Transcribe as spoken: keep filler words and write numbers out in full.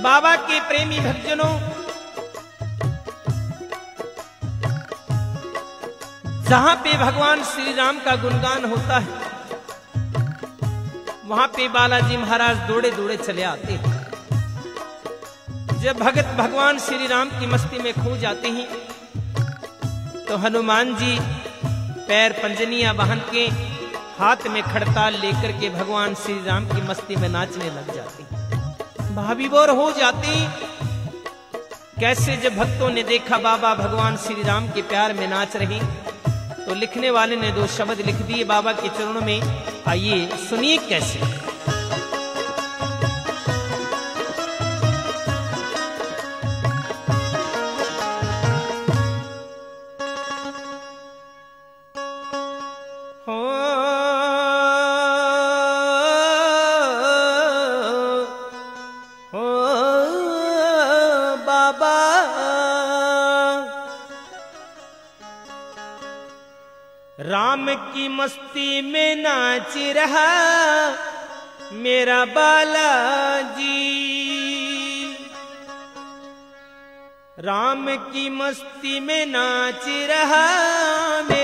बाबा के प्रेमी भक्तजनों, जहां पे भगवान श्री राम का गुणगान होता है, वहां पे बालाजी महाराज दौड़े दौड़े चले आते हैं। जब भगत भगवान श्री राम की मस्ती में खो जाते हैं, तो हनुमान जी पैर पंजनियां बांध के, हाथ में खड़ताल लेकर के भगवान श्री राम की मस्ती में नाचने लग जाते हैं। भाविभोर हो जाते। कैसे जब भक्तों ने देखा बाबा भगवान श्री राम के प्यार में नाच रहे, तो लिखने वाले ने दो शब्द लिख दिए बाबा के चरणों में। आइए सुनिए कैसे। राम की मस्ती में नाच रहा मेरा बालाजी, राम की मस्ती में नाच रहा